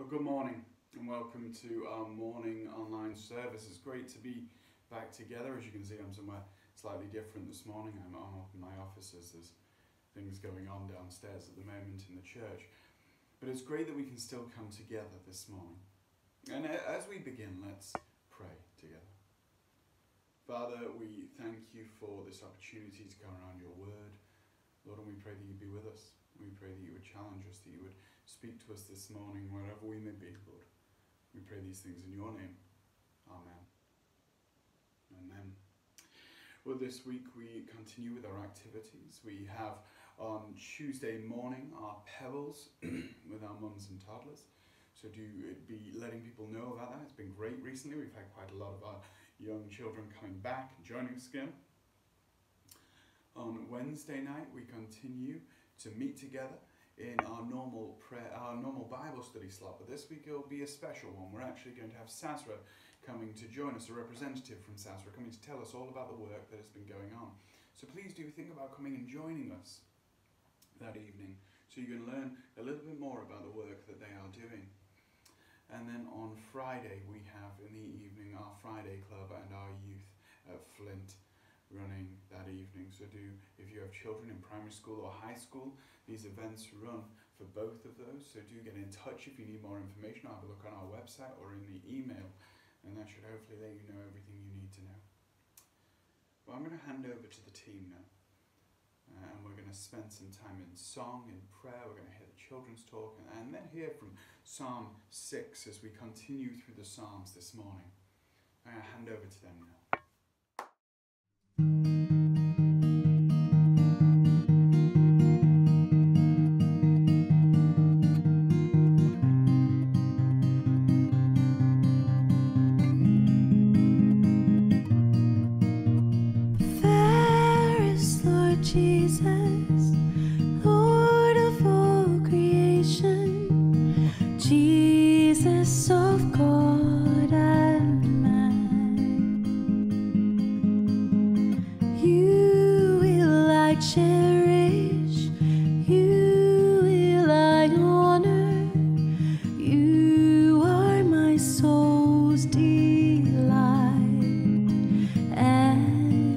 Well, good morning and welcome to our morning online service. It's great to be back together. As you can see, I'm somewhere slightly different this morning. I'm up in my office as there's things going on downstairs at the moment in the church. But it's great that we can still come together this morning. And as we begin, let's pray together. Father, we thank you for this opportunity to come around your word. Lord, and we pray that you be with us. We pray that you would challenge us, that you would speak to us this morning wherever we may be, Lord. We pray these things in your name. Amen. Amen. Well, this week we continue with our activities. We have on Tuesday morning our Pebbles with our mums and toddlers. So do be letting people know about that. It's been great recently. We've had quite a lot of our young children coming back and joining us again. On Wednesday night we continue to meet together in our normal Bible study slot, but this week it will be a special one. We're actually going to have Sasra coming to join us, a representative from Sasra coming to tell us all about the work that has been going on. So please do think about coming and joining us that evening so you can learn a little bit more about the work that they are doing. And then on Friday we have in the evening our Friday Club and our youth at Flint running that evening. So if you have children in primary school or high school, these events run for both of those. So do get in touch if you need more information. Have a look on our website or in the email, and that should hopefully let you know everything you need to know. Well, I'm going to hand over to the team now, and we're going to spend some time in song and prayer. We're going to hear the children's talk and then hear from Psalm 6 as we continue through the Psalms this morning. I'm going to hand over to them now. Jesus, Lord of all creation, Jesus of God and man, you will I cherish, you will I honor, you are my soul's delight and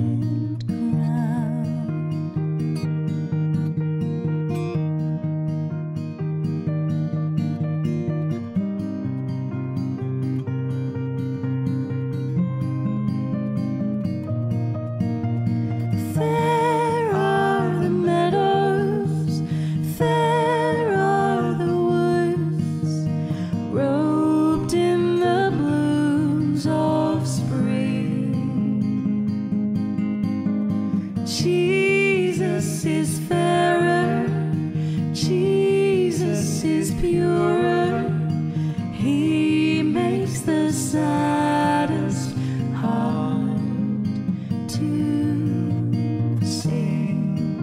Jesus is fairer, Jesus is purer, he makes the saddest heart to sing.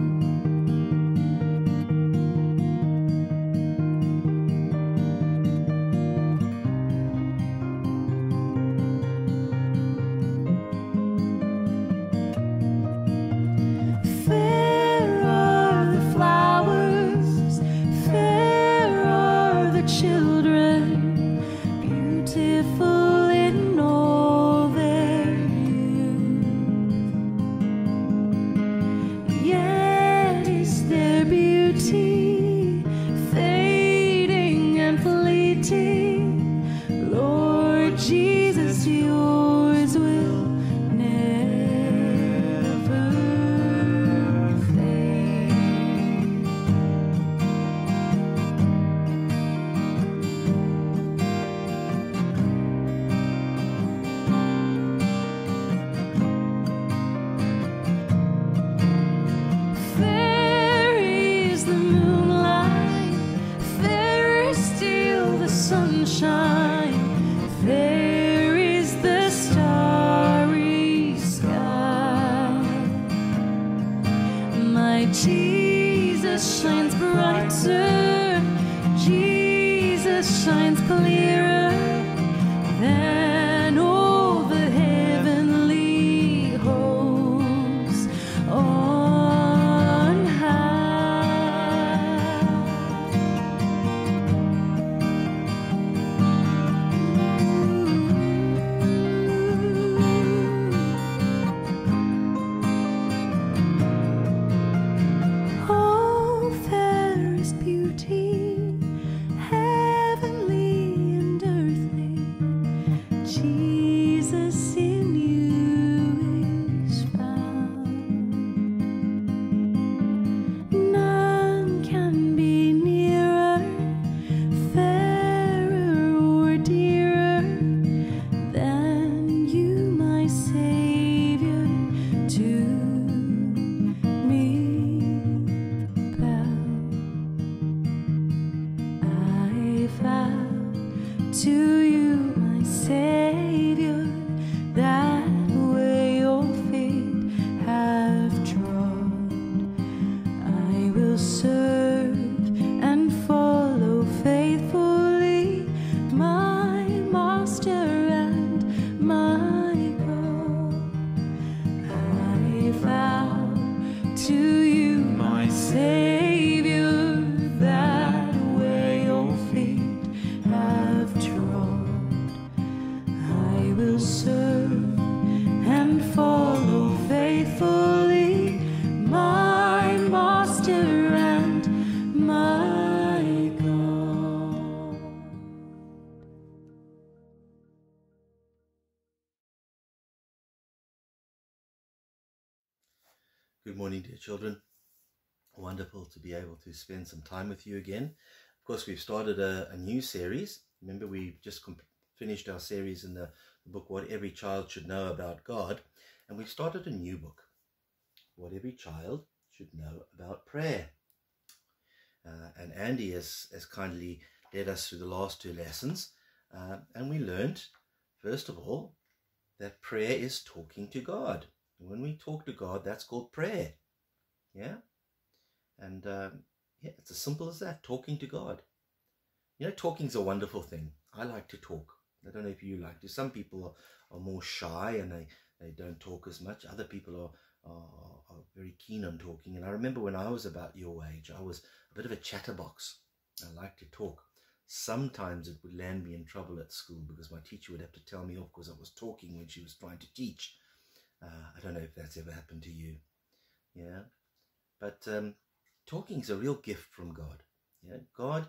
Lord Jesus, yours will never fade. Fair is the moonlight, fair is still the sunshine, there is the starry sky. My Jesus shines brighter, Jesus shines clearer than all the heavenly hosts on high. and my God. Good morning, dear children. Wonderful to be able to spend some time with you again. Of course, we've started a new series. Remember, we just finished our series in the book, What Every Child Should Know About God. And we've started a new book, What Every Child Should Know About Prayer. And Andy has kindly led us through the last two lessons. And we learned, first of all, that prayer is talking to God. And when we talk to God, that's called prayer. Yeah? And it's as simple as that, talking to God. You know, talking's a wonderful thing. I like to talk. I don't know if you like to. Some people are more shy and they don't talk as much. Other people are very keen on talking. And I remember when I was about your age, I was a bit of a chatterbox. I like to talk. Sometimes it would land me in trouble at school because my teacher would have to tell me off because I was talking when she was trying to teach. I don't know if that's ever happened to you. Yeah. But talking is a real gift from God. Yeah? God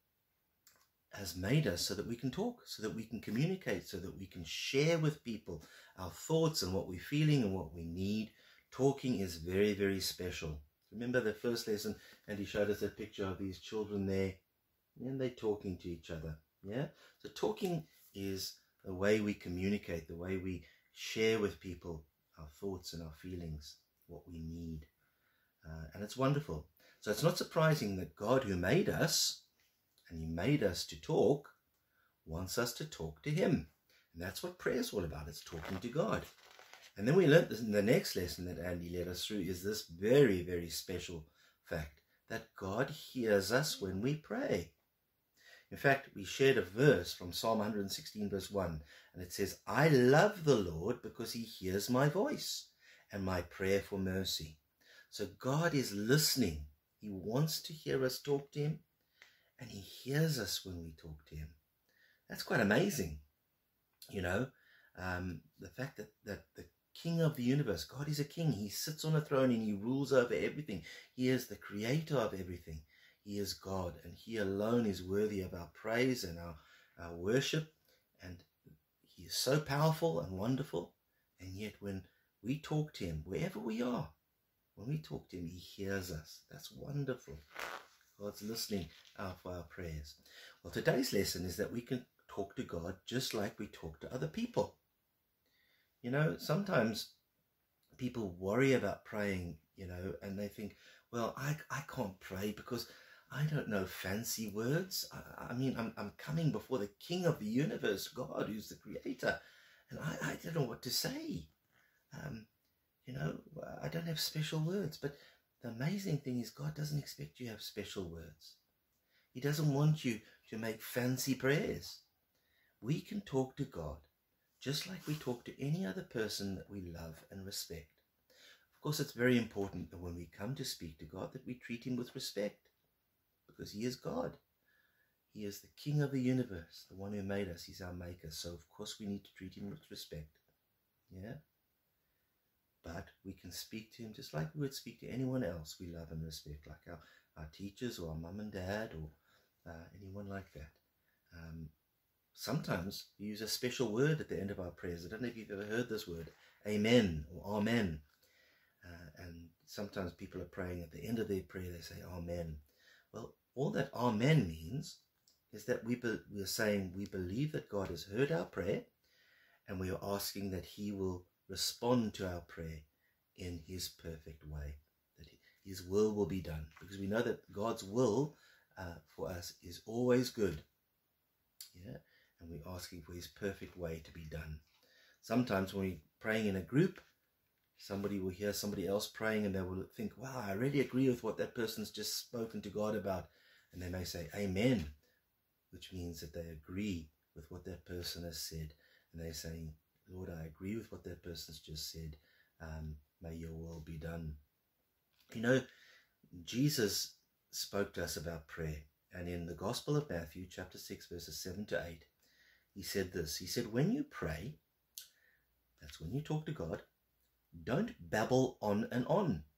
has made us so that we can talk, so that we can communicate, so that we can share with people our thoughts and what we're feeling and what we need. Talking is very, very special. Remember the first lesson, and he showed us a picture of these children there, and they're talking to each other. Yeah. So talking is the way we communicate, the way we share with people our thoughts and our feelings, what we need. And it's wonderful. So it's not surprising that God, who made us, and he made us to talk, wants us to talk to him. And that's what prayer is all about. It's talking to God. And then we learned this in the next lesson that Andy led us through, is this very, very special fact that God hears us when we pray. In fact, we shared a verse from Psalm 116 verse 1, and it says, I love the Lord because he hears my voice and my prayer for mercy. So God is listening. He wants to hear us talk to him, and he hears us when we talk to him. That's quite amazing. You know, the fact that the King of the universe, God is a king. He sits on a throne and he rules over everything. He is the creator of everything. He is God, and he alone is worthy of our praise and our worship. And he is so powerful and wonderful. And yet when we talk to him, wherever we are, when we talk to him, he hears us. That's wonderful. God's listening out for our prayers. Well, today's lesson is that we can talk to God just like we talk to other people. You know, sometimes people worry about praying, you know, and they think, well, I can't pray because I don't know fancy words. I mean, I'm coming before the King of the universe, God, who's the creator, and I don't know what to say. You know, I don't have special words. But the amazing thing is God doesn't expect you to have special words. He doesn't want you to make fancy prayers. We can talk to God just like we talk to any other person that we love and respect. Of course, it's very important that when we come to speak to God that we treat him with respect, because he is God. He is the King of the universe, the one who made us. He's our maker. So, of course, we need to treat him with respect. Yeah? But we can speak to him just like we would speak to anyone else we love and respect, like our teachers or our mum and dad or anyone like that. Sometimes we use a special word at the end of our prayers. I don't know if you've ever heard this word, amen or amen. And sometimes people are praying at the end of their prayer, they say amen. Well, all that amen means is that we are saying we believe that God has heard our prayer, and we are asking that he will respond to our prayer in his perfect way, that his will be done, because we know that God's will for us is always good. Yeah, and we're asking for his perfect way to be done. Sometimes when we're praying in a group, somebody will hear somebody else praying and they will think, wow, I really agree with what that person's just spoken to God about. And they may say amen, which means that they agree with what that person has said. And they're saying, Lord, I agree with what that person's just said. May your will be done. You know, Jesus spoke to us about prayer. And in the Gospel of Matthew, chapter 6, verses 7 to 8, he said this. He said, when you pray, that's when you talk to God, don't babble on and on.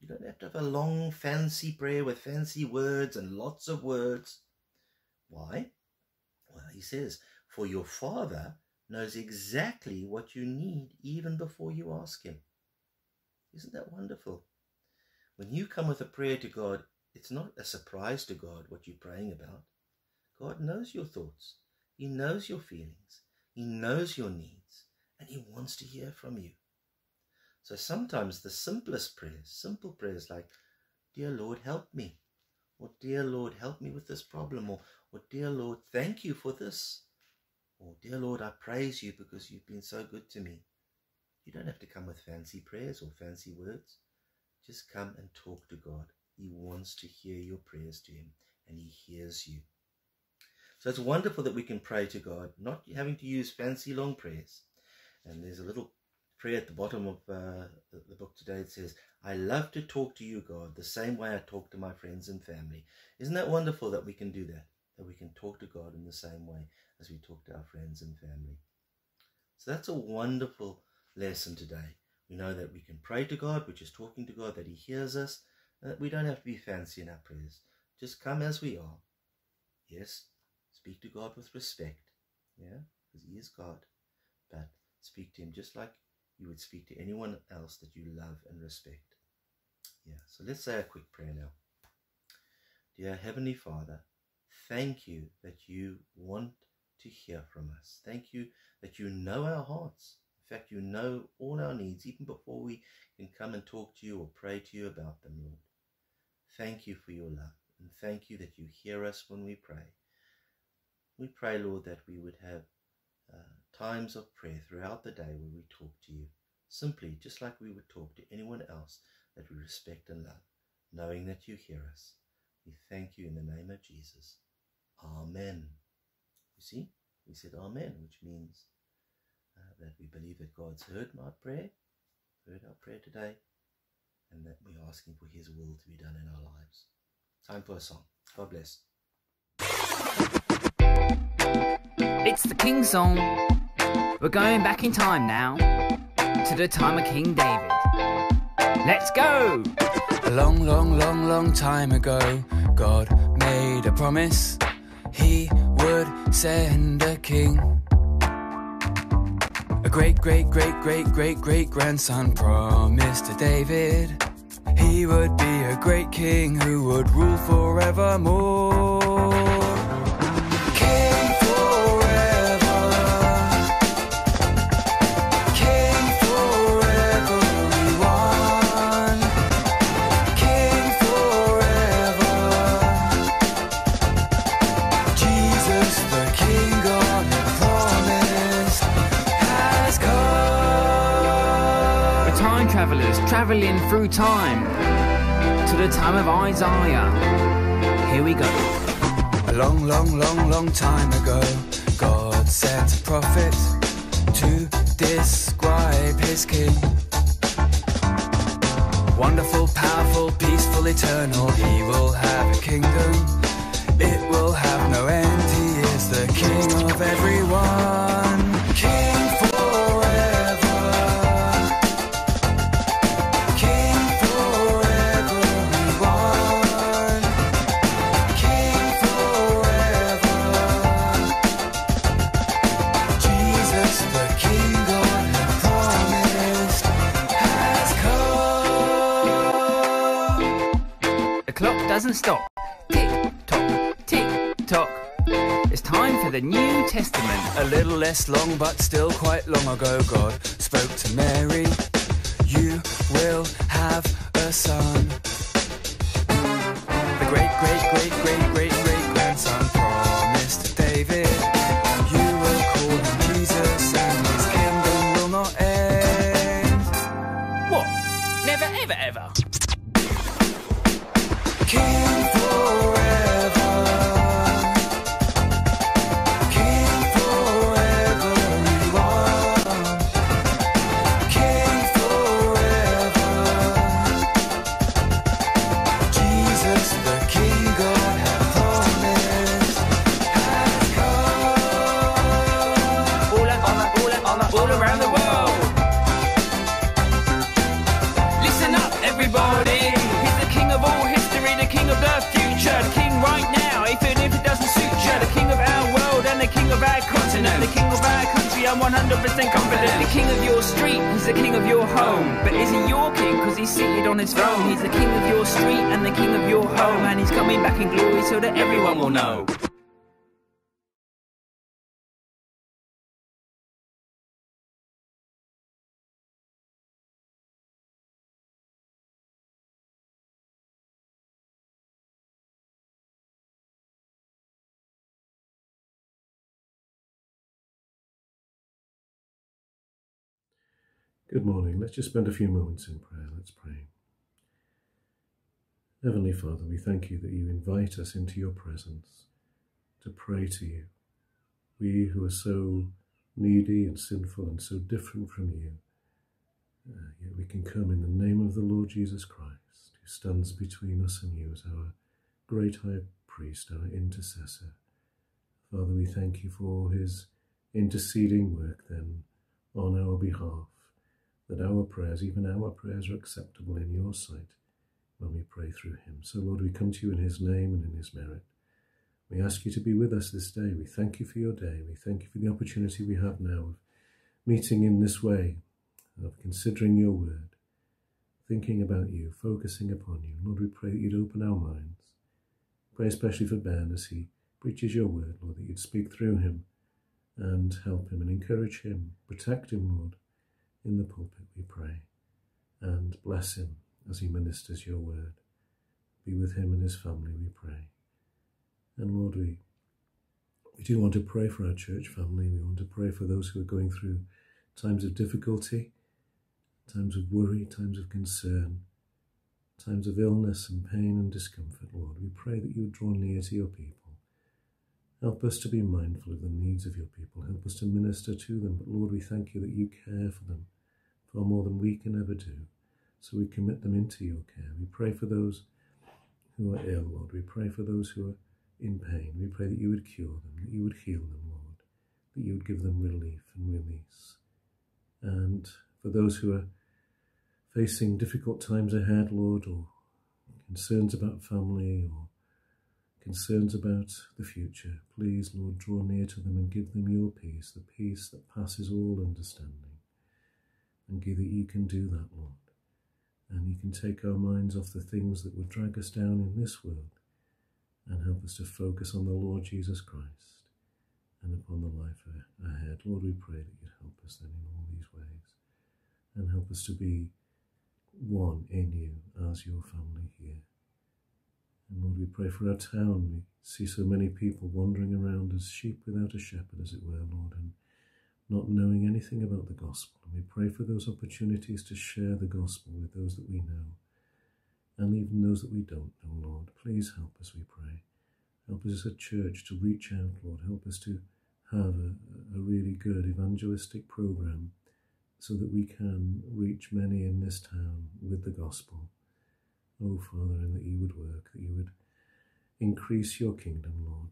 You don't have to have a long, fancy prayer with fancy words and lots of words. Why? Well, he says, for your Father knows exactly what you need even before you ask him. Isn't that wonderful? When you come with a prayer to God, it's not a surprise to God what you're praying about. God knows your thoughts. He knows your feelings. He knows your needs, and he wants to hear from you. So sometimes the simplest prayers, simple prayers like, Dear Lord, help me, or Dear Lord, help me with this problem, or Dear Lord, thank you for this, or Dear Lord, I praise you because you've been so good to me. You don't have to come with fancy prayers or fancy words. Just come and talk to God. He wants to hear your prayers to him, and he hears you. So it's wonderful that we can pray to God, not having to use fancy long prayers. And there's a little prayer at the bottom of the book today. It says, I love to talk to you, God, the same way I talk to my friends and family. Isn't that wonderful that we can do that? That we can talk to God in the same way as we talk to our friends and family. So that's a wonderful lesson today. We know that we can pray to God, which is talking to God, that he hears us, and that we don't have to be fancy in our prayers. Just come as we are. Yes, speak to God with respect, yeah, because he is God. But speak to him just like you would speak to anyone else that you love and respect. Yeah, so let's say a quick prayer now. Dear Heavenly Father, thank you that you want to hear from us. Thank you that you know our hearts. In fact, you know all our needs, even before we can come and talk to you or pray to you about them, Lord. Thank you for your love, and thank you that you hear us when we pray. We pray, Lord, that we would have times of prayer throughout the day where we talk to you, simply just like we would talk to anyone else that we respect and love, knowing that you hear us. We thank you in the name of Jesus. Amen. You see, we said amen, which means that we believe that God's heard my prayer, heard our prayer today, and that we're asking for his will to be done in our lives. Time for a song. God bless. It's the King song. We're going back in time now to the time of King David. Let's go! A long, long, long, long time ago, God made a promise. He would send a king. A great, great, great, great, great, great grandson promised to David. He would be a great king who would rule forevermore. King forever. King forever we want. King forever. Jesus the King God had promised has come. We're time travellers travelling through time to the time of Isaiah. Here we go. A long, long, long, long time ago, God sent a prophet to describe his king. Wonderful, powerful, peaceful, eternal, he will have a kingdom. It will have no end. He is the King of everyone. King forever. King forever we want. King forever. Jesus the King God had promised has come. The clock doesn't stop. Tick tock, tick tock. It's time for the New Testament. A little less long but still quite long ago, God spoke to Mary. You will have a son. The great, great, great, great, great, great grandson promised to David. You will call him Jesus and his kingdom will not end. What? Never, ever, ever. King forever. King forever we want. King forever. 100% confident. The king of your street, he's the king of your home. But is he your king? Cause he's seated on his throne. He's the king of your street and the king of your home. And he's coming back in glory so that everyone will know. Good morning. Let's just spend a few moments in prayer. Let's pray. Heavenly Father, we thank you that you invite us into your presence to pray to you. We who are so needy and sinful and so different from you, yet we can come in the name of the Lord Jesus Christ, who stands between us and you as our great high priest, our intercessor. Father, we thank you for his interceding work then on our behalf, that our prayers, even our prayers, are acceptable in your sight when we pray through him. So, Lord, we come to you in his name and in his merit. We ask you to be with us this day. We thank you for your day. We thank you for the opportunity we have now of meeting in this way, of considering your word, thinking about you, focusing upon you. Lord, we pray that you'd open our minds. Pray especially for Ben as he preaches your word, Lord, that you'd speak through him and help him and encourage him, protect him, Lord, in the pulpit, we pray, and bless him as he ministers your word. Be with him and his family, we pray. And Lord, we do want to pray for our church family. We want to pray for those who are going through times of difficulty, times of worry, times of concern, times of illness and pain and discomfort, Lord. We pray that you would draw near to your people. Help us to be mindful of the needs of your people. Help us to minister to them. But Lord, we thank you that you care for them far more than we can ever do. So we commit them into your care. We pray for those who are ill, Lord. We pray for those who are in pain. We pray that you would cure them, that you would heal them, Lord, that you would give them relief and release. And for those who are facing difficult times ahead, Lord, or concerns about family or concerns about the future, please, Lord, draw near to them and give them your peace, the peace that passes all understanding. And give that you can do that, Lord. And you can take our minds off the things that would drag us down in this world and help us to focus on the Lord Jesus Christ and upon the life ahead. Lord, we pray that you'd help us then in all these ways and help us to be one in you as your family here. And Lord, we pray for our town. We see so many people wandering around as sheep without a shepherd, as it were, Lord, and not knowing anything about the gospel. And we pray for those opportunities to share the gospel with those that we know and even those that we don't know, Lord. Please help us, we pray. Help us as a church to reach out, Lord. Help us to have a really good evangelistic program so that we can reach many in this town with the gospel. Oh, Father, and that you would work, that you would increase your kingdom, Lord,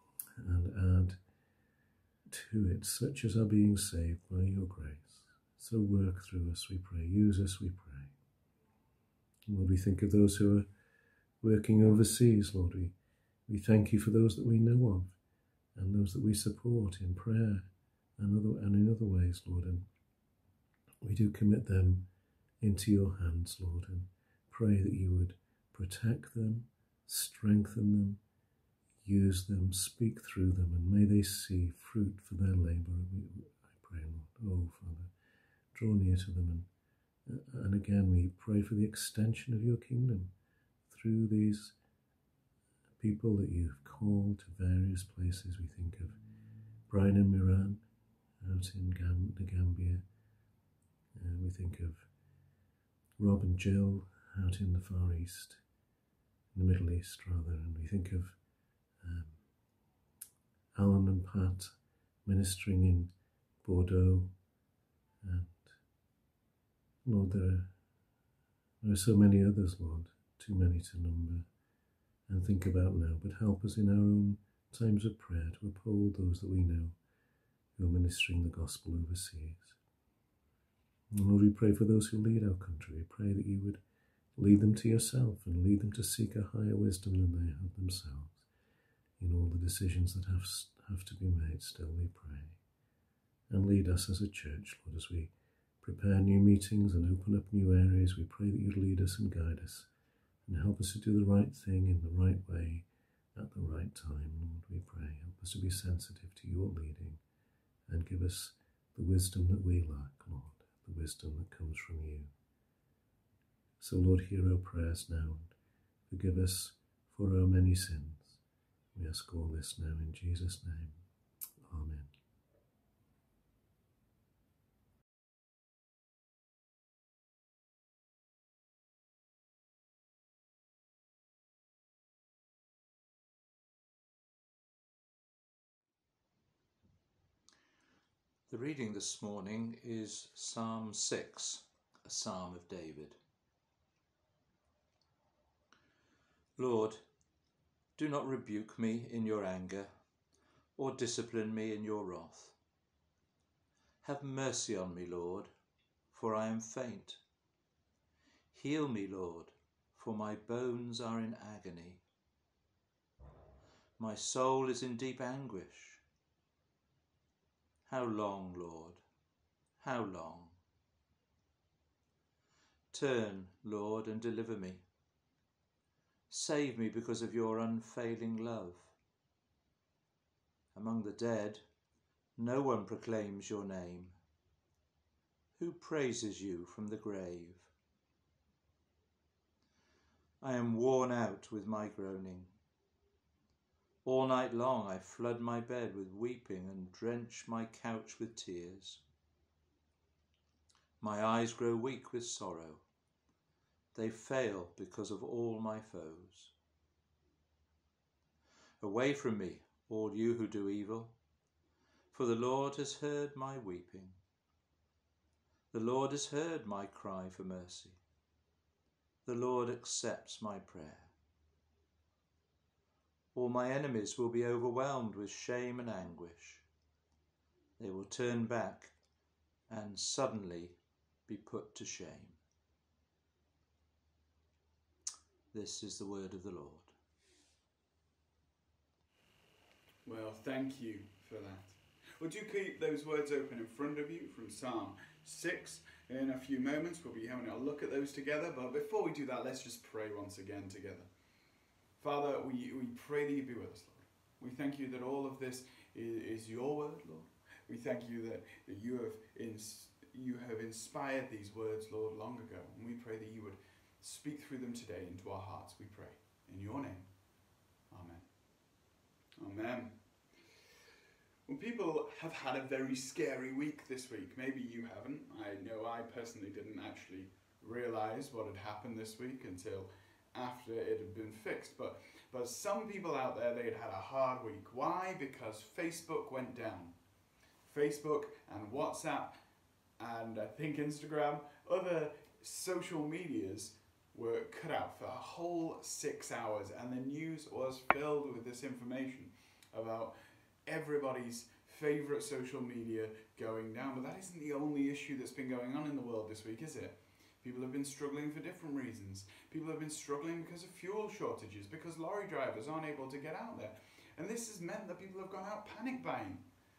and add to it such as are being saved by your grace. So work through us, we pray. Use us, we pray. Lord, we think of those who are working overseas, Lord. We thank you for those that we know of and those that we support in prayer and in other ways, Lord. And we do commit them into your hands, Lord, and pray that you would protect them, strengthen them, use them, speak through them, and may they see fruit for their labour. I pray, Lord. Oh, Father, draw near to them. And again, we pray for the extension of your kingdom through these people that you have called to various places. We think of Brian and Miran out in the Gambia. We think of Rob and Jill out in the Far East, in the Middle East rather, and we think of Alan and Pat ministering in Bordeaux, and Lord, there are so many others, Lord, too many to number and think about now, but help us in our own times of prayer to uphold those that we know who are ministering the gospel overseas. And Lord, we pray for those who lead our country. We pray that you would lead them to yourself and lead them to seek a higher wisdom than they have themselves in all the decisions that have to be made. Still we pray. and lead us as a church, Lord, as we prepare new meetings and open up new areas. We pray that you'd lead us and guide us and help us to do the right thing in the right way at the right time, Lord, we pray. Help us to be sensitive to your leading and give us the wisdom that we lack, Lord, the wisdom that comes from you. So, Lord, hear our prayers now and forgive us for our many sins. We ask all this now in Jesus' name. Amen. The reading this morning is Psalm 6, a psalm of David. Lord, do not rebuke me in your anger, or discipline me in your wrath. Have mercy on me, Lord, for I am faint. Heal me, Lord, for my bones are in agony. My soul is in deep anguish. How long, Lord? How long? Turn, Lord, and deliver me. Save me because of your unfailing love. Among the dead, no one proclaims your name. Who praises you from the grave? I am worn out with my groaning. All night long I flood my bed with weeping and drench my couch with tears. My eyes grow weak with sorrow. They fail because of all my foes. Away from me, all you who do evil, for the Lord has heard my weeping. The Lord has heard my cry for mercy. The Lord accepts my prayer. All my enemies will be overwhelmed with shame and anguish. They will turn back and suddenly be put to shame. This is the word of the Lord. Well, thank you for that. Would you keep those words open in front of you from Psalm 6? In a few moments we'll be having a look at those together, but before we do that, let's just pray once again together. Father, we pray that you be with us, Lord. We thank you that all of this is your word, Lord. We thank you that you have inspired these words, Lord, long ago. And we pray that you would speak through them today into our hearts, we pray. In your name, amen. Amen. Well, people have had a very scary week this week. Maybe you haven't. I know I personally didn't actually realise what had happened this week until after it had been fixed, but some people out there, they had a hard week. Why? Because Facebook went down. Facebook and WhatsApp and I think Instagram, other social medias were cut out for a whole 6 hours, and the news was filled with this information about everybody's favourite social media going down. But that isn't the only issue that's been going on in the world this week, is it? People have been struggling for different reasons. People have been struggling because of fuel shortages, because lorry drivers aren't able to get out there. And this has meant that people have gone out panic buying.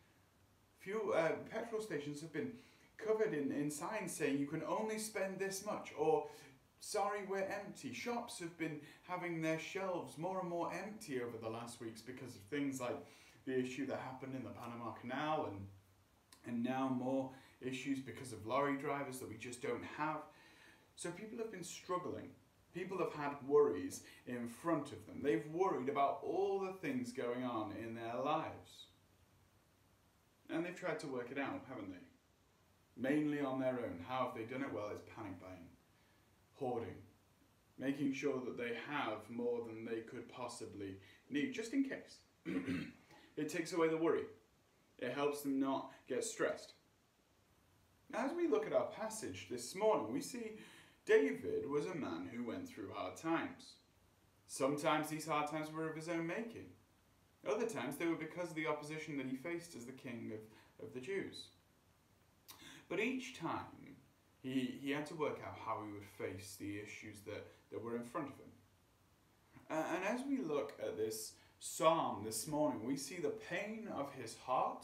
Petrol stations have been covered in signs saying you can only spend this much, or sorry, we're empty. Shops have been having their shelves more and more empty over the last weeks because of things like the issue that happened in the Panama Canal, and now more issues because of lorry drivers that we just don't have. So people have been struggling. People have had worries in front of them. They've worried about all the things going on in their lives. And they've tried to work it out, haven't they? Mainly on their own. How have they done it? Well, it's panic buying, hoarding, making sure that they have more than they could possibly need, just in case. It takes away the worry. It helps them not get stressed. Now, as we look at our passage this morning, we see David was a man who went through hard times. Sometimes these hard times were of his own making. Other times they were because of the opposition that he faced as the king of the Jews. But each time he had to work out how he would face the issues that were in front of him. And as we look at this psalm this morning, we see the pain of his heart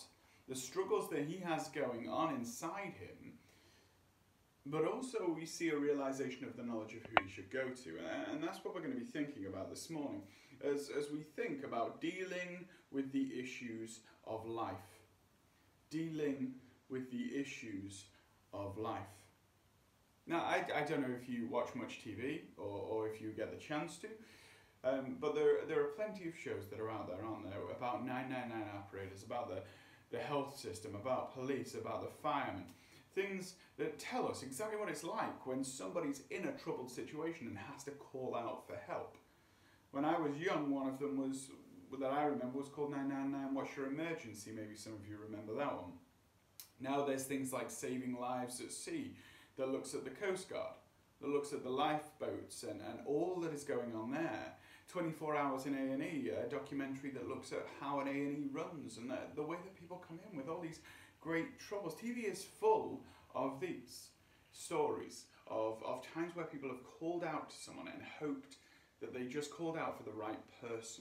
the struggles that he has going on inside him, but also we see a realization of the knowledge of who he should go to. And that's what we're going to be thinking about this morning as we think about dealing with the issues of life. Dealing with the issues of life. Now, I don't know if you watch much TV or if you get the chance to, but there are plenty of shows that are out there, aren't there, about 999 operators, about the health system, about police, about the firemen. Things that tell us exactly what it's like when somebody's in a troubled situation and has to call out for help. When I was young, one of them that I remember was called 999 What's Your Emergency? Maybe some of you remember that one. Now there's things like Saving Lives at Sea that looks at the Coast Guard, that looks at the lifeboats and all that is going on there. 24 Hours in A&E, a documentary that looks at how an A&E runs and the way that people come in with all these great troubles. TV is full of these stories of times where people have called out to someone and hoped that they just called out for the right person.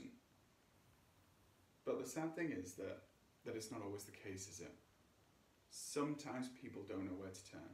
But the sad thing is that it's not always the case, is it? Sometimes people don't know where to turn.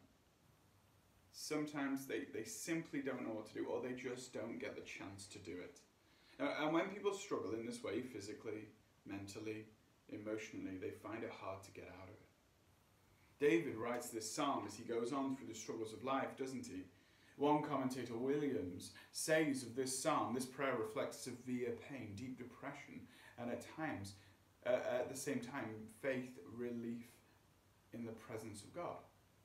Sometimes they simply don't know what to do, or they just don't get the chance to do it. And when people struggle in this way, physically, mentally, emotionally, they find it hard to get out of it. David writes this psalm as he goes on through the struggles of life, doesn't he? One commentator, Williams, says of this psalm, this prayer reflects severe pain, deep depression, and at the same time, faith, relief in the presence of God.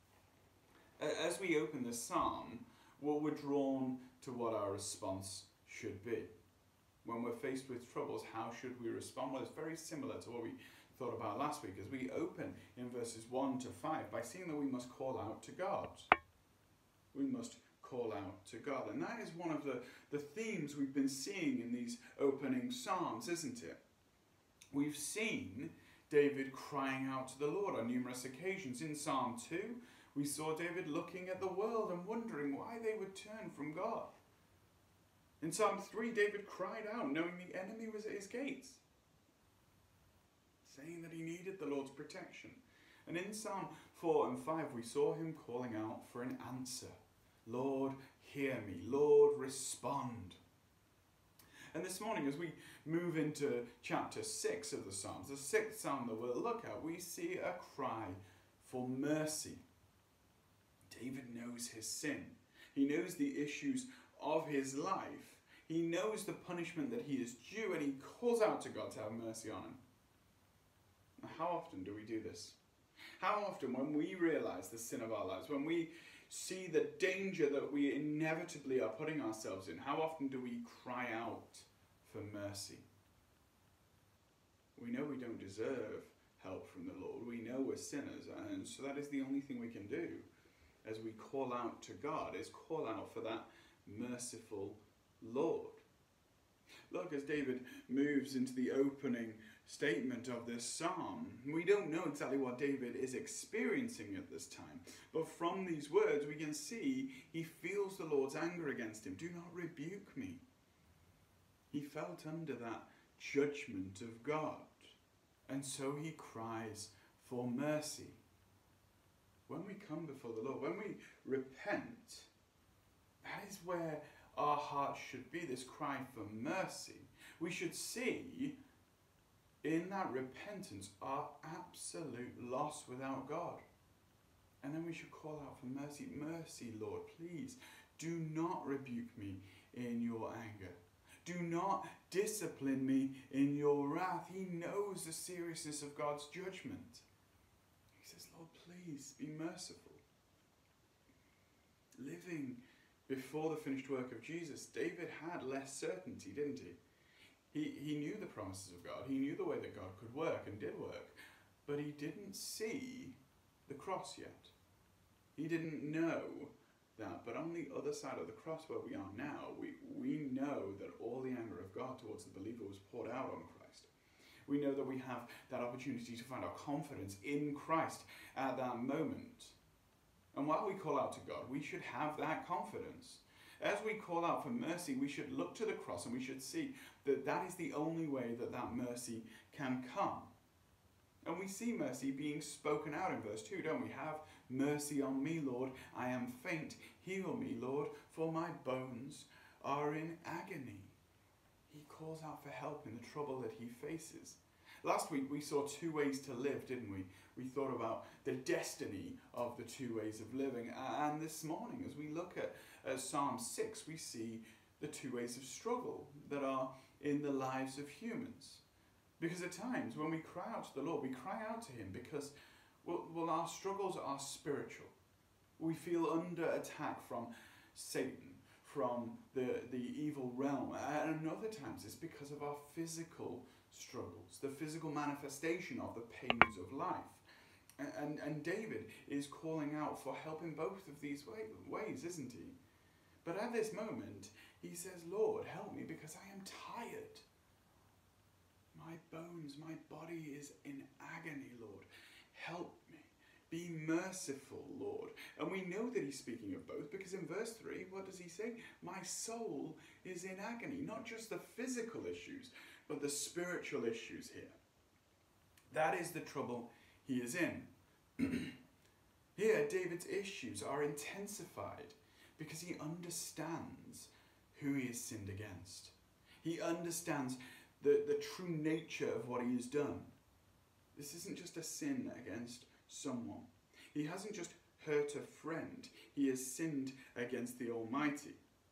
As we open this psalm, we're drawn to what our response should be. When we're faced with troubles, how should we respond? Well, it's very similar to what we thought about last week as we open in verses 1 to 5 by seeing that we must call out to God. We must call out to God. And that is one of the themes we've been seeing in these opening psalms, isn't it? We've seen David crying out to the Lord on numerous occasions. In Psalm 2, we saw David looking at the world and wondering why they would turn from God. In Psalm 3, David cried out, knowing the enemy was at his gates, saying that he needed the Lord's protection. And in Psalm 4 and 5, we saw him calling out for an answer. Lord, hear me. Lord, respond. And this morning, as we move into chapter 6 of the Psalms, the sixth psalm that we'll look at, we see a cry for mercy. David knows his sin. He knows the issues of his life. He knows the punishment that he is due, and he calls out to God to have mercy on him. Now, how often do we do this? How often, when we realize the sin of our lives, when we see the danger that we inevitably are putting ourselves in, how often do we cry out for mercy? We know we don't deserve help from the Lord. We know we're sinners, and so that is the only thing we can do as we call out to God, is call out for that merciful Lord. Look, as David moves into the opening statement of this psalm, we don't know exactly what David is experiencing at this time, but from these words we can see he feels the Lord's anger against him. Do not rebuke me. He felt under that judgment of God, and so he cries for mercy. When we come before the Lord, when we repent, that is where our hearts should be, this cry for mercy. We should see in that repentance our absolute loss without God. And then we should call out for mercy. Mercy, Lord, please do not rebuke me in your anger. Do not discipline me in your wrath. He knows the seriousness of God's judgment. He says, Lord, please be merciful. Living before the finished work of Jesus, David had less certainty, didn't he? He knew the promises of God. He knew the way that God could work and did work. But he didn't see the cross yet. He didn't know that. But on the other side of the cross where we are now, we know that all the anger of God towards the believer was poured out on Christ. We know that we have that opportunity to find our confidence in Christ at that moment. And while we call out to God, we should have that confidence. As we call out for mercy, we should look to the cross and we should see that that is the only way that that mercy can come. And we see mercy being spoken out in verse 2, don't we? Have mercy on me, Lord. I am faint. Heal me, Lord, for my bones are in agony. He calls out for help in the trouble that he faces. Last week we saw two ways to live, didn't we? We thought about the destiny of the two ways of living. And this morning, as we look at Psalm 6, we see the two ways of struggle that are in the lives of humans. Because at times when we cry out to the Lord, we cry out to him because, well, our struggles are spiritual. We feel under attack from Satan, from the evil realm. And other times it's because of our physical struggles, the physical manifestation of the pains of life. And David is calling out for help in both of these ways, isn't he? But at this moment, he says, Lord, help me because I am tired. My bones, my body is in agony, Lord. Help me. Be merciful, Lord. And we know that he's speaking of both because in verse 3, what does he say? My soul is in agony. Not just the physical issues, but the spiritual issues here. That is the trouble he is in. Here, David's issues are intensified because he understands who he has sinned against. He understands the true nature of what he has done. This isn't just a sin against someone. He hasn't just hurt a friend. He has sinned against the Almighty.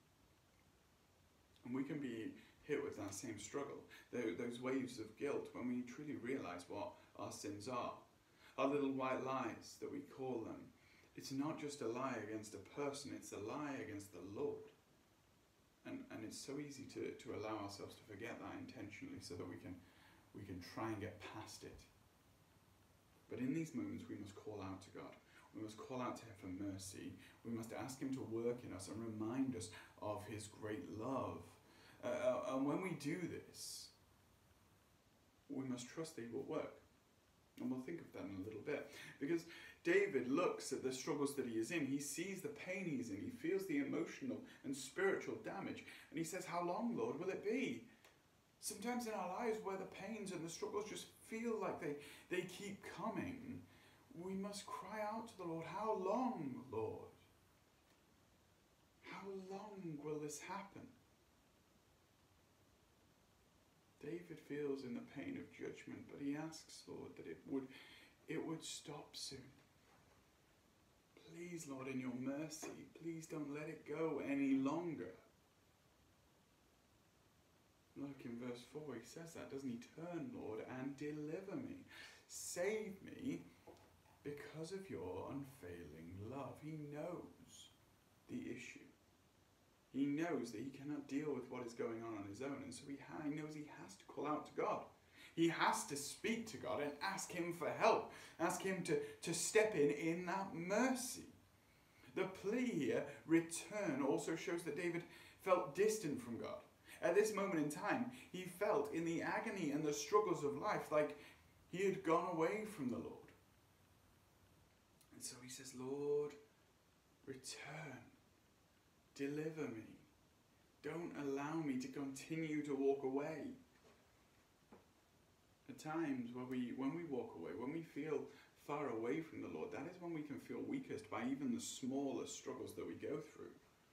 And we can be hit with that same struggle, those waves of guilt when we truly realise what our sins are. Our little white lies that we call them. It's not just a lie against a person, it's a lie against the Lord. And it's so easy to allow ourselves to forget that intentionally so that we can try and get past it. But in these moments we must call out to God. We must call out to him for mercy. We must ask him to work in us and remind us of his great love. And when we do this, we must trust that he will work. And we'll think of that in a little bit. Because David looks at the struggles that he is in. He sees the pain he's in. He feels the emotional and spiritual damage. And he says, how long, Lord, will it be? Sometimes in our lives where the pains and the struggles just feel like they keep coming, we must cry out to the Lord, how long, Lord? How long will this happen? David feels in the pain of judgment, but he asks, Lord, that it would stop soon. Please, Lord, in your mercy, please don't let it go any longer. Look, in verse 4, he says that, doesn't he? Turn, Lord, and deliver me. Save me because of your unfailing love. He knows the issue. He knows that he cannot deal with what is going on his own, and so he knows he has to call out to God. He has to speak to God and ask him for help. Ask him to step in that mercy. The plea here, return, also shows that David felt distant from God. At this moment in time, he felt in the agony and the struggles of life like he had gone away from the Lord. And so he says, Lord, return. Deliver me. Don't allow me to continue to walk away. At times when we walk away, when we feel far away from the Lord, that is when we can feel weakest by even the smallest struggles that we go through.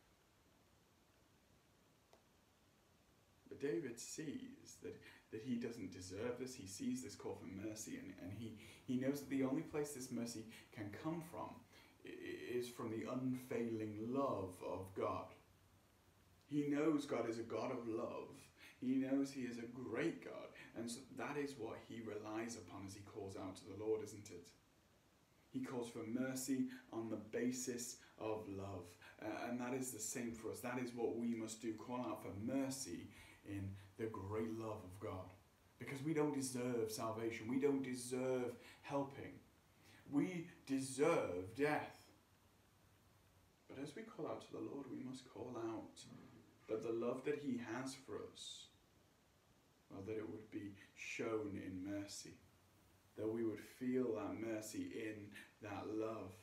But David sees that he doesn't deserve this. He sees this call for mercy, and he knows that the only place this mercy can come from is from the unfailing love of God. He knows God is a God of love. He knows he is a great God. And so that is what he relies upon as he calls out to the Lord, isn't it? He calls for mercy on the basis of love. And that is the same for us. That is what we must do. Call out for mercy in the great love of God. Because we don't deserve salvation. We don't deserve helping. We deserve death. But as we call out to the Lord, we must call out that the love that he has for us, well, that it would be shown in mercy. That we would feel that mercy in that love.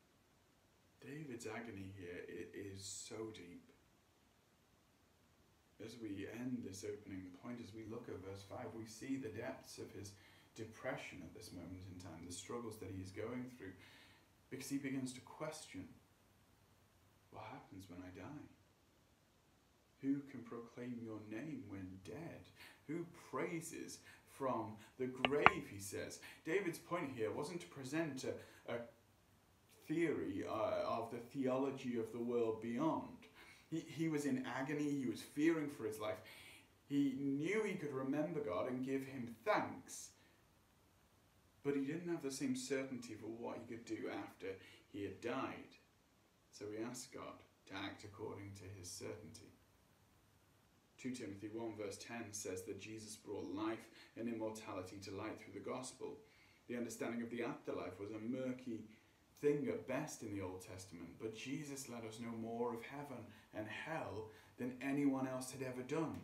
David's agony here is so deep. as we end this opening point, as we look at verse 5, we see the depths of his depression at this moment in time, the struggles that he is going through, because he begins to question, what happens when I die? Who can proclaim your name when dead? Who praises from the grave, he says. David's point here wasn't to present a theory of the theology of the world beyond. He was in agony, he was fearing for his life. He knew he could remember God and give him thanks, but he didn't have the same certainty for what he could do after he had died. So he asked God to act according to his certainty. 2 Timothy 1 verse 10 says that Jesus brought life and immortality to light through the gospel. The understanding of the afterlife was a murky thing at best in the Old Testament, but Jesus let us know more of heaven and hell than anyone else had ever done.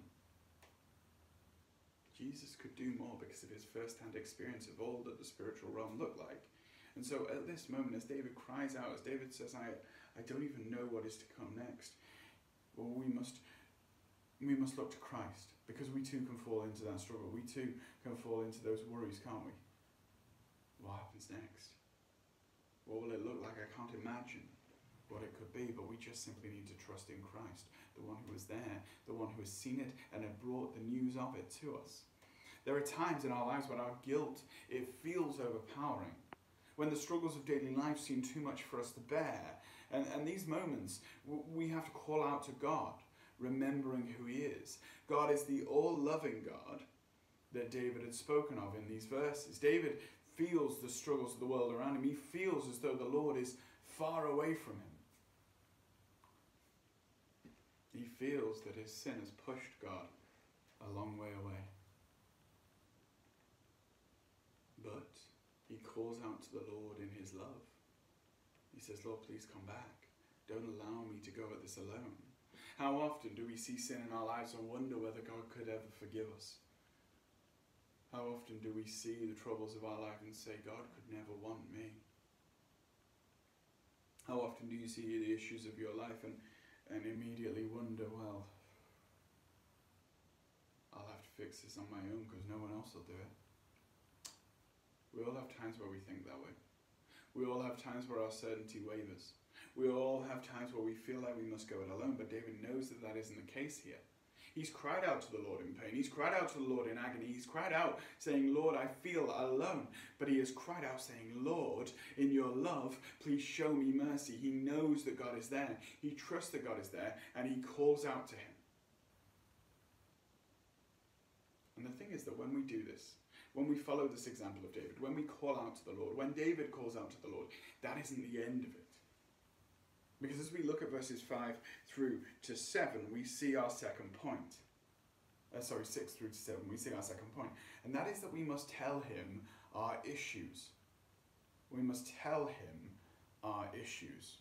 Jesus could do more because of his first-hand experience of all that the spiritual realm looked like. And so at this moment, as David cries out, as David says, I don't even know what is to come next, well, we must look to Christ, because we too can fall into that struggle. We too can fall into those worries, can't we? What happens next? What will it look like? I can't imagine what it could be, but we just simply need to trust in Christ, the one who was there, the one who has seen it and had brought the news of it to us. There are times in our lives when our guilt, it feels overpowering, when the struggles of daily life seem too much for us to bear. And these moments, we have to call out to God, remembering who he is. God is the all-loving God that David had spoken of in these verses. David feels the struggles of the world around him. He feels as though the Lord is far away from him. He feels that his sin has pushed God a long way away. But he calls out to the Lord in his love. He says, Lord, please come back. Don't allow me to go at this alone. How often do we see sin in our lives and wonder whether God could ever forgive us? How often do we see the troubles of our life and say, God could never want me? How often do you see the issues of your life and immediately wonder, well, I'll have to fix this on my own because no one else will do it? We all have times where we think that way. We all have times where our certainty wavers. We all have times where we feel like we must go it alone, but David knows that that isn't the case here. He's cried out to the Lord in pain. He's cried out to the Lord in agony. He's cried out saying, Lord, I feel alone. But he has cried out saying, Lord, in your love, please show me mercy. He knows that God is there. He trusts that God is there, and he calls out to him. And the thing is that when we do this, when we follow this example of David, when we call out to the Lord, when David calls out to the Lord, that isn't the end of it. Because as we look at verses 5 through to 7, we see our second point. 6 through to 7, we see our second point. And that is that we must tell him our issues. We must tell him our issues.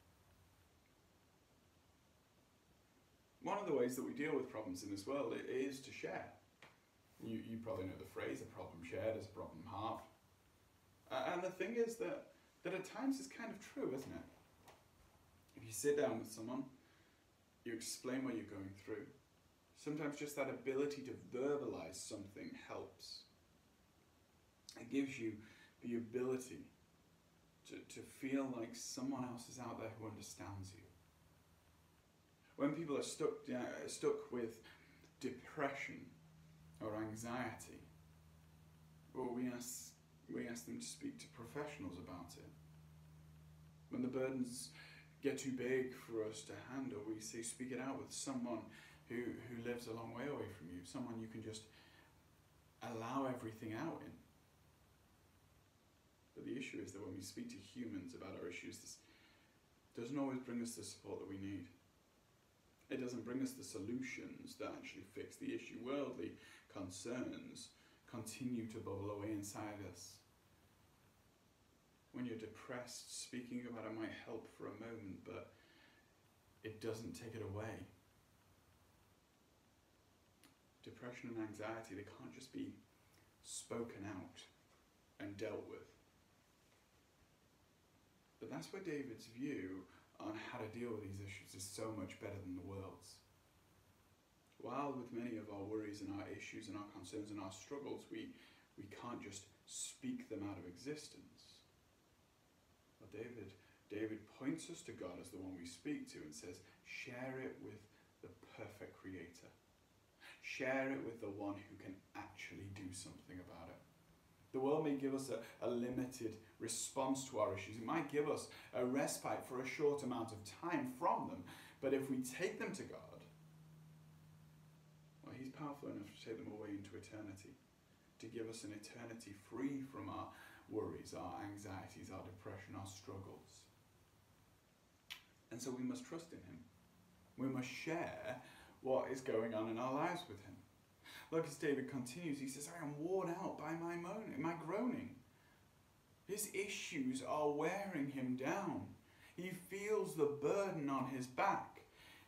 One of the ways that we deal with problems in this world is to share. You probably know the phrase, a problem shared is a problem halved. And the thing is that at times it's kind of true, isn't it? If you sit down with someone, you explain what you're going through. Sometimes just that ability to verbalize something helps. It gives you the ability to feel like someone else is out there who understands you. When people are stuck with depression or anxiety, well, we ask them to speak to professionals about it. When the burdens get too big for us to handle, we say speak it out with someone who lives a long way away from you, someone you can just allow everything out in. But the issue is that when we speak to humans about our issues, this doesn't always bring us the support that we need. It doesn't bring us the solutions that actually fix the issue. Worldly concerns continue to bubble away inside us. When you're depressed, speaking about it might help for a moment, but it doesn't take it away. Depression and anxiety, they can't just be spoken out and dealt with. But that's where David's view on how to deal with these issues is so much better than the world's. While with many of our worries and our issues and our concerns and our struggles, we can't just speak them out of existence. Well, David points us to God as the one we speak to and says, share it with the perfect creator. Share it with the one who can actually do something about it. The world may give us a limited response to our issues. It might give us a respite for a short amount of time from them. But if we take them to God, well, he's powerful enough to take them away into eternity, to give us an eternity free from our worries, our anxieties, our depression, our struggles. And so we must trust in him. We must share what is going on in our lives with him. Look, as David continues, he says, I am worn out by my moaning, my groaning. His issues are wearing him down. He feels the burden on his back.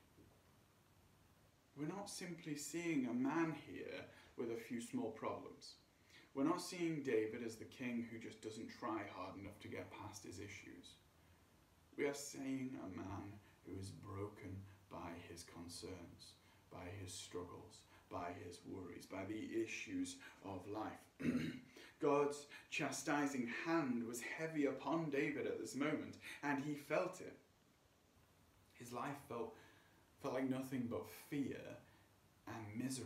We're not simply seeing a man here with a few small problems. We're not seeing David as the king who just doesn't try hard enough to get past his issues. We are seeing a man who is broken by his concerns, by his struggles, by his worries, by the issues of life. God's chastising hand was heavy upon David at this moment, and he felt it. His life felt like nothing but fear and misery.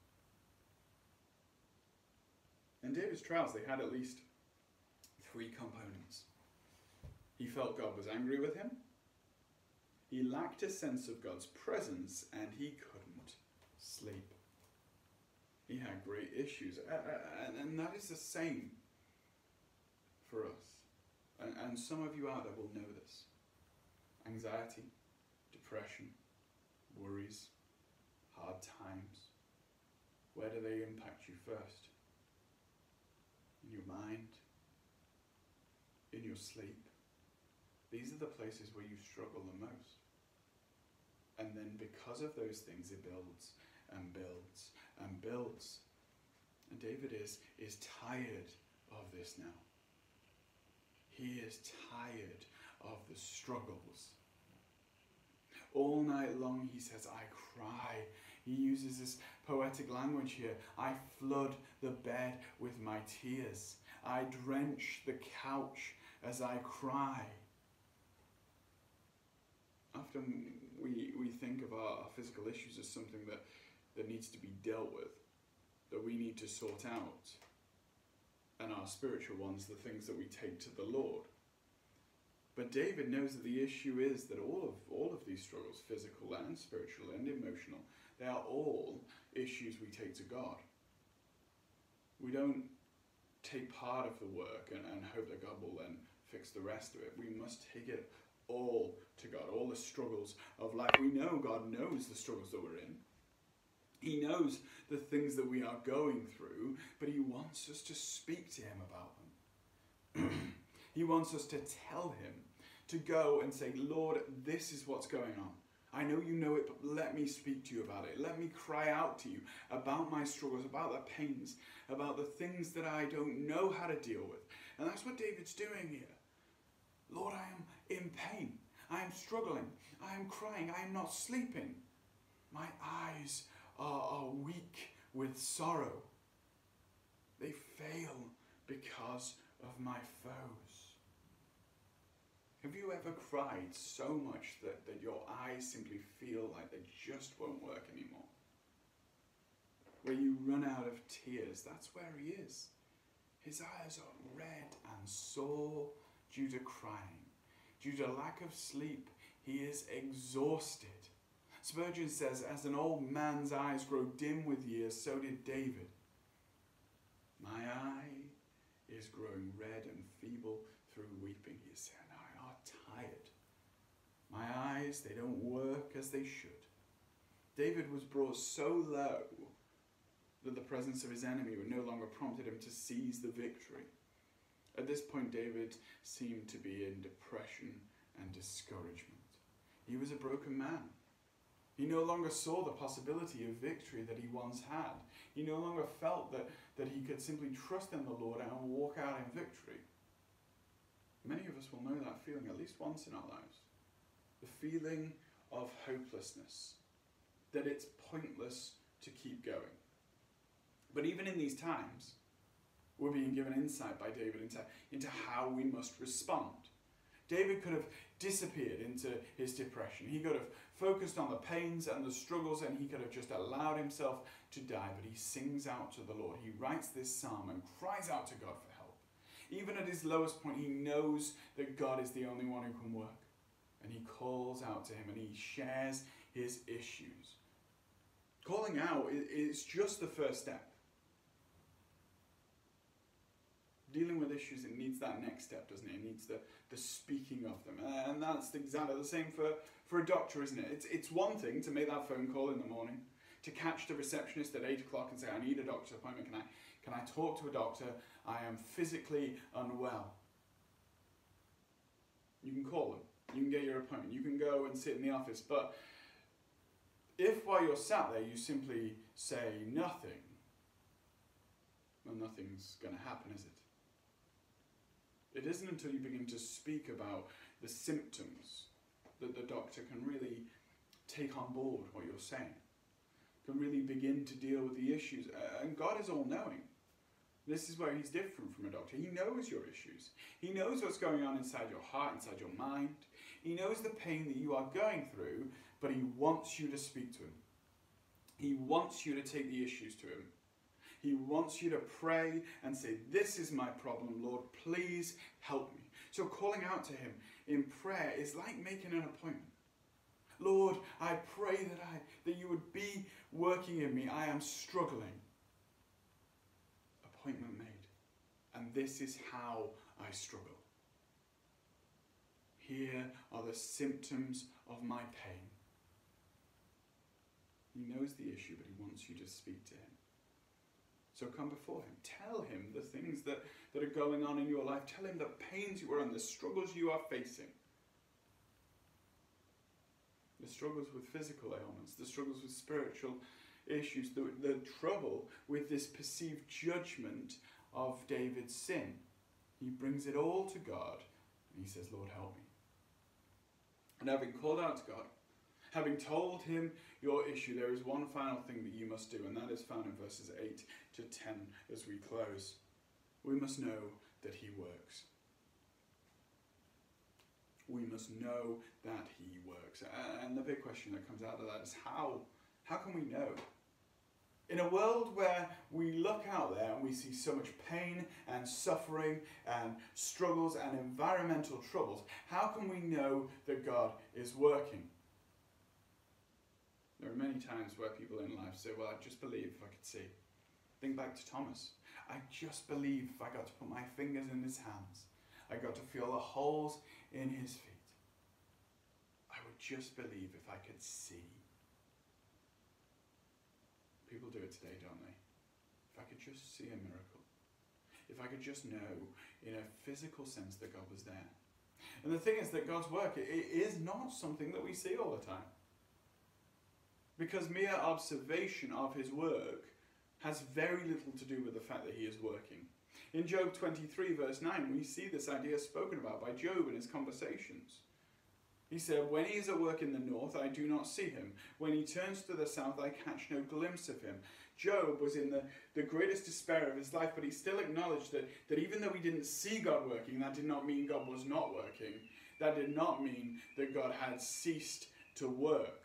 In David's trials, they had at least 3 components. He felt God was angry with him, he lacked a sense of God's presence, and he couldn't sleep. He had great issues, and that is the same for us. And some of you out there will know this. Anxiety, depression, worries, hard times. Where do they impact you first? In your mind? In your sleep? These are the places where you struggle the most. And then because of those things, it builds and builds and builds. And David is tired of this now. He is tired of the struggles. All night long, he says, I cry. He uses this poetic language here. I flood the bed with my tears. I drench the couch as I cry. Often we think of our physical issues as something that needs to be dealt with, that we need to sort out. And our spiritual ones, the things that we take to the Lord. But David knows that the issue is that all of these struggles, physical and spiritual and emotional, they are all issues we take to God. We don't take part of the work and hope that God will then fix the rest of it. We must take it all to God, all the struggles of life. We know God knows the struggles that we're in. He knows the things that we are going through, but he wants us to speak to him about them. He wants us to tell him, to go and say, Lord, this is what's going on. I know you know it, but let me speak to you about it. Let me cry out to you about my struggles, about the pains, about the things that I don't know how to deal with. And that's what David's doing here. Lord, I am in pain. I am struggling. I am crying. I am not sleeping. My eyes are weak with sorrow. They fail because of my foes. Have you ever cried so much that your eyes simply feel like they just won't work anymore? Where you run out of tears, that's where he is. His eyes are red and sore due to crying. Due to lack of sleep, he is exhausted. Spurgeon says, as an old man's eyes grow dim with years, so did David. My eye is growing red and feeble through weeping, he said. I are tired. My eyes, they don't work as they should. David was brought so low that the presence of his enemy would no longer prompted him to seize the victory. At this point, David seemed to be in depression and discouragement. He was a broken man. He no longer saw the possibility of victory that he once had. He no longer felt that he could simply trust in the Lord and walk out in victory. Many of us will know that feeling at least once in our lives. The feeling of hopelessness. that it's pointless to keep going. But even in these times, we're being given insight by David into how we must respond. David could have disappeared into his depression. He could have focused on the pains and the struggles, and he could have just allowed himself to die. But he sings out to the Lord. He writes this psalm and cries out to God for help. Even at his lowest point, he knows that God is the only one who can work. And he calls out to him and he shares his issues. Calling out is just the first step. Dealing with issues, it needs that next step, doesn't it? It needs the speaking of them. And that's exactly the same for a doctor, isn't it? It's one thing to make that phone call in the morning, to catch the receptionist at 8 o'clock and say, I need a doctor's appointment. Can I talk to a doctor? I am physically unwell. You can call them. You can get your appointment. You can go and sit in the office. But if while you're sat there you simply say nothing, well, nothing's going to happen, is it? It isn't until you begin to speak about the symptoms that the doctor can really take on board what you're saying, can really begin to deal with the issues. And God is all-knowing. This is where he's different from a doctor. He knows your issues. He knows what's going on inside your heart, inside your mind. He knows the pain that you are going through, but he wants you to speak to him. He wants you to take the issues to him. He wants you to pray and say, this is my problem, Lord, please help me. So calling out to him in prayer is like making an appointment. Lord, I pray that you would be working in me. I am struggling. Appointment made. And this is how I struggle. Here are the symptoms of my pain. He knows the issue, but he wants you to speak to him. So come before him. Tell him the things that are going on in your life. Tell him the pains you are in, the struggles you are facing. The struggles with physical ailments, the struggles with spiritual issues, the trouble with this perceived judgment of David's sin. He brings it all to God and he says, Lord, help me. And having called out to God, having told him your issue, there is one final thing that you must do, and that is found in verses 8 to 10 as we close. We must know that he works. We must know that he works. And the big question that comes out of that is how can we know? In a world where we look out there and we see so much pain and suffering and struggles and environmental troubles, how can we know that God is working? There are many times where people in life say, well, I'd just believe if I could see. Think back to Thomas. I just believe if I got to put my fingers in his hands. I got to feel the holes in his feet. I would just believe if I could see. People do it today, don't they? If I could just see a miracle. If I could just know in a physical sense that God was there. And the thing is that God's work, it is not something that we see all the time. Because mere observation of his work has very little to do with the fact that he is working. In Job 23 verse 9, we see this idea spoken about by Job in his conversations. He said, when he is at work in the north, I do not see him. When he turns to the south, I catch no glimpse of him. Job was in the greatest despair of his life, but he still acknowledged that even though he didn't see God working, that did not mean God was not working. That did not mean that God had ceased to work.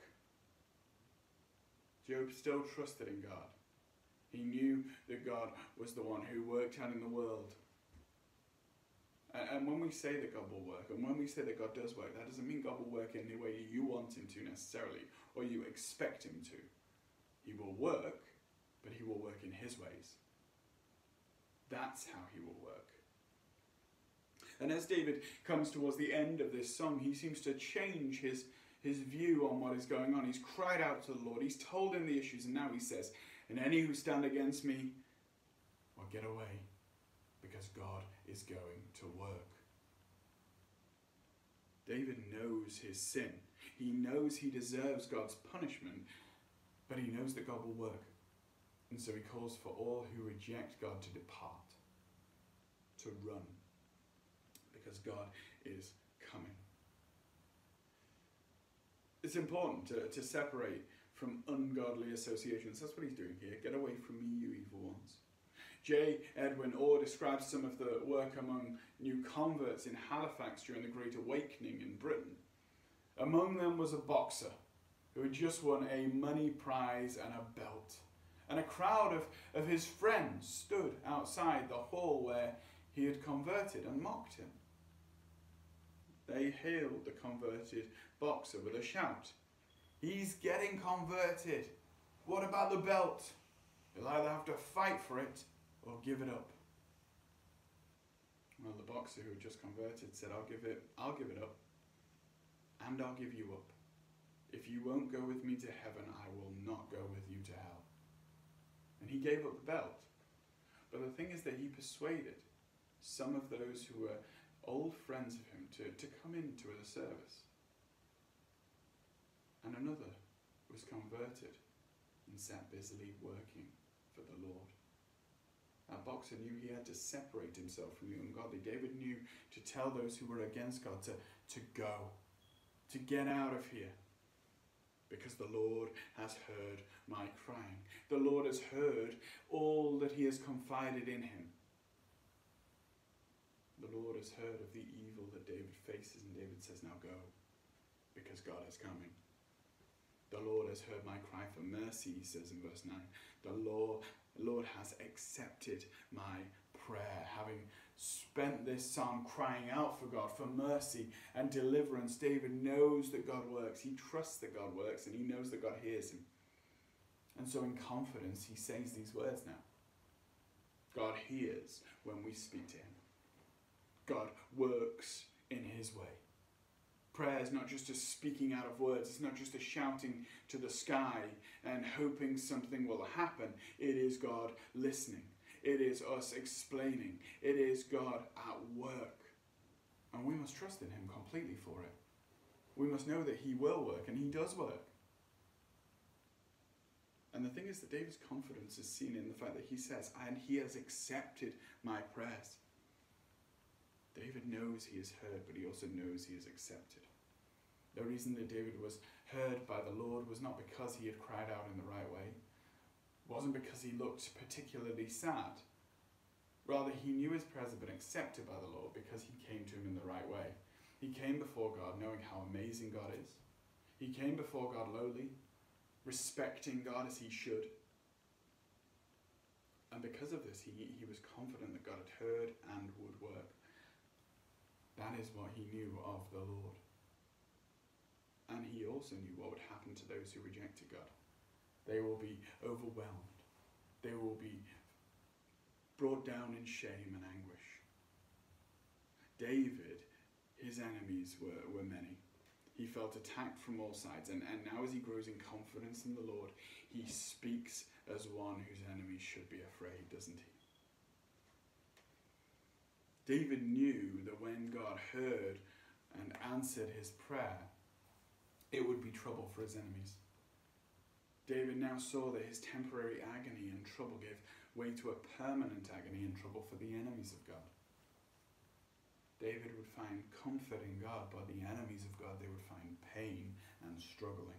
Job still trusted in God. He knew that God was the one who worked out in the world. And when we say that God will work, and when we say that God does work, that doesn't mean God will work in the way you want him to necessarily, or you expect him to. He will work, but he will work in his ways. That's how he will work. And as David comes towards the end of this song, he seems to change his view on what is going on. He's cried out to the Lord. He's told him the issues, and now he says, and any who stand against me will get away, because God is going to work. David knows his sin. He knows he deserves God's punishment, but he knows that God will work. And so he calls for all who reject God to depart, to run, because God is coming. It's important to separate from ungodly associations. That's what he's doing here. Get away from me, you evil ones. J. Edwin Orr describes some of the work among new converts in Halifax during the Great Awakening in Britain. Among them was a boxer who had just won a money prize and a belt. And a crowd of his friends stood outside the hall where he had converted and mocked him. They hailed the converted boxer with a shout. "He's getting converted. What about the belt? He'll either have to fight for it or give it up." Well, the boxer who had just converted said, I'll give it up, and I'll give you up. If you won't go with me to heaven, I will not go with you to hell. And he gave up the belt. But the thing is that he persuaded some of those who were old friends of him to come into the service. And another was converted and sat busily working for the Lord. That boxer knew he had to separate himself from the ungodly. David knew to tell those who were against God to go, to get out of here. Because the Lord has heard my crying. The Lord has heard all that he has confided in him. The Lord has heard of the evil that David faces, and David says, now go, because God is coming. The Lord has heard my cry for mercy, he says in verse 9. The Lord has accepted my prayer. Having spent this psalm crying out for God, for mercy and deliverance, David knows that God works. He trusts that God works, and he knows that God hears him. And so in confidence, he says these words now. God hears when we speak to him. God works in his way. Prayer is not just a speaking out of words. It's not just a shouting to the sky and hoping something will happen. It is God listening. It is us explaining. It is God at work. And we must trust in him completely for it. We must know that he will work, and he does work. And the thing is that David's confidence is seen in the fact that he says, and he has accepted my prayers. David knows he is heard, but he also knows he is accepted. The reason that David was heard by the Lord was not because he had cried out in the right way. It wasn't because he looked particularly sad. Rather, he knew his prayers had been accepted by the Lord because he came to him in the right way. He came before God knowing how amazing God is. He came before God lowly, respecting God as he should. And because of this, he was confident that God had heard and would work. That is what he knew of the Lord. And he also knew what would happen to those who rejected God. They will be overwhelmed. They will be brought down in shame and anguish. David, his enemies were many. He felt attacked from all sides. And now as he grows in confidence in the Lord, he speaks as one whose enemies should be afraid, doesn't he? David knew that when God heard and answered his prayer, it would be trouble for his enemies. David now saw that his temporary agony and trouble gave way to a permanent agony and trouble for the enemies of God. David would find comfort in God, but the enemies of God, they would find pain and struggling.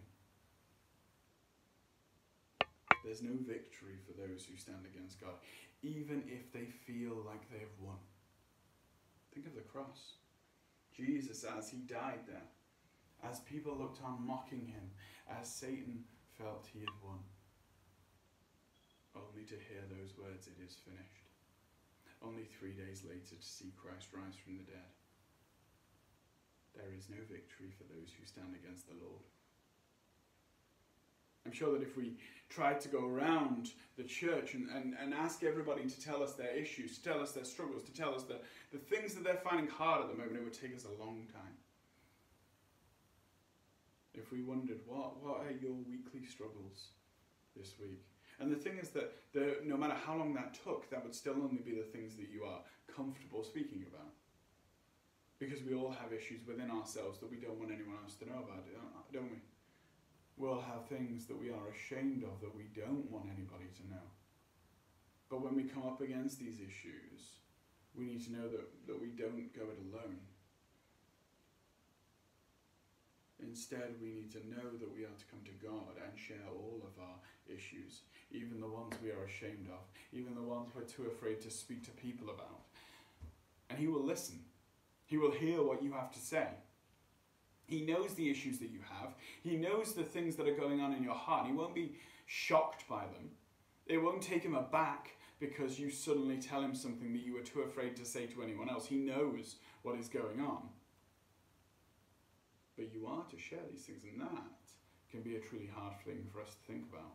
There's no victory for those who stand against God, even if they feel like they have won. Think of the cross. Jesus, as he died there, as people looked on mocking him, as Satan felt he had won, only to hear those words, "It is finished." Only 3 days later to see Christ rise from the dead. There is no victory for those who stand against the Lord. I'm sure that if we tried to go around the church and ask everybody to tell us their issues, to tell us their struggles, to tell us the things that they're finding hard at the moment, it would take us a long time. If we wondered, what are your weekly struggles this week? And the thing is that no matter how long that took, that would still only be the things that you are comfortable speaking about. Because we all have issues within ourselves that we don't want anyone else to know about, don't we? We all have things that we are ashamed of that we don't want anybody to know. But when we come up against these issues, we need to know that we don't go it alone. Instead, we need to know that we are to come to God and share all of our issues, even the ones we are ashamed of, even the ones we're too afraid to speak to people about. And he will listen. He will hear what you have to say. He knows the issues that you have. He knows the things that are going on in your heart. He won't be shocked by them. It won't take him aback because you suddenly tell him something that you were too afraid to say to anyone else. He knows what is going on. But you are to share these things, and that can be a truly hard thing for us to think about.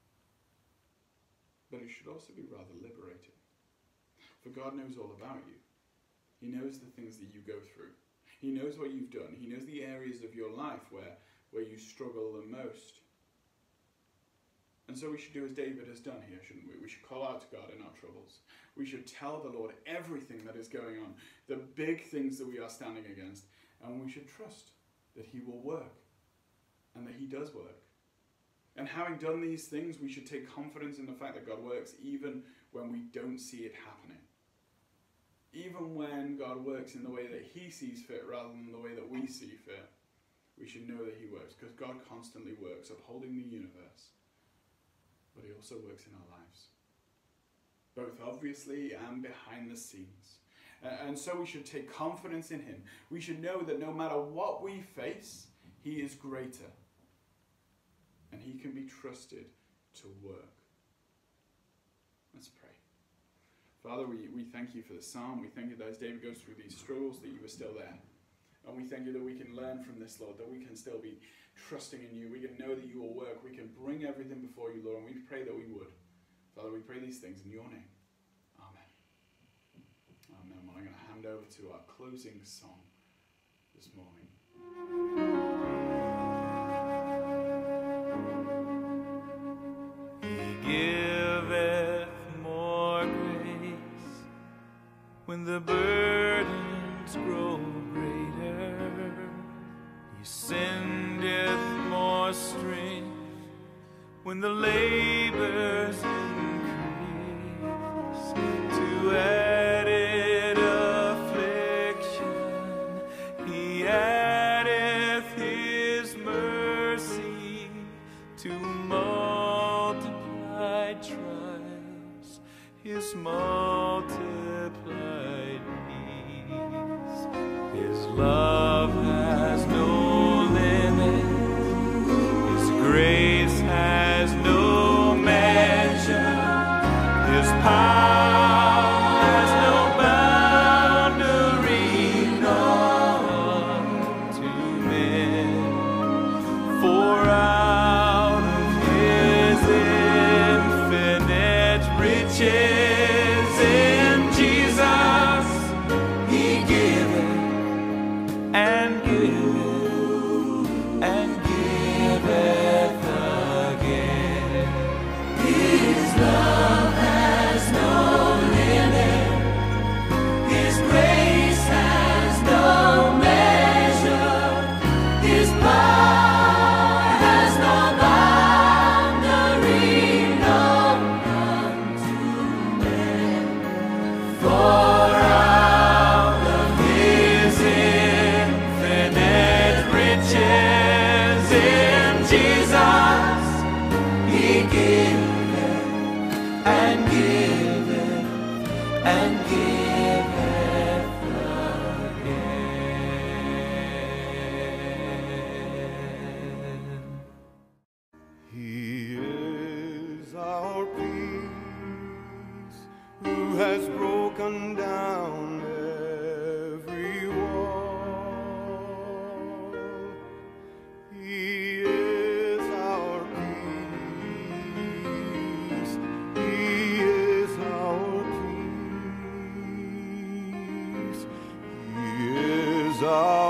But it should also be rather liberating. For God knows all about you. He knows the things that you go through. He knows what you've done. He knows the areas of your life where you struggle the most. And so we should do as David has done here, shouldn't we? We should call out to God in our troubles. We should tell the Lord everything that is going on, the big things that we are standing against, and we should trust that he will work, and that he does work. And having done these things, we should take confidence in the fact that God works even when we don't see it happening. Even when God works in the way that he sees fit rather than the way that we see fit, we should know that he works, because God constantly works, upholding the universe. But he also works in our lives, both obviously and behind the scenes. And so we should take confidence in him. We should know that no matter what we face, he is greater. And he can be trusted to work. Let's pray. Father, we thank you for the psalm. We thank you that as David goes through these struggles, that you are still there. And we thank you that we can learn from this, Lord, that we can still be trusting in you. We can know that you will work. We can bring everything before you, Lord, and we pray that we would. Father, we pray these things in your name. Amen. Well, I'm going to hand over to our closing song this morning. He giveth more grace when the burdens grow greater. He sendeth more strength when the labors increase. To added affliction he addeth his mercy. To multiplied trials his multiplied peace. His love has no limit, his grace has no measure, his power has no boundary known to men. For out of his infinite riches in Jesus he giveth and giveth and giveth again. His love has no limit, his grace has no measure, his power has no boundary known unto men. For out of his infinite riches in Jesus he giveth and giveth and giveth again. He is our peace, who has broken down every wall. He is our peace. He is our peace. He is our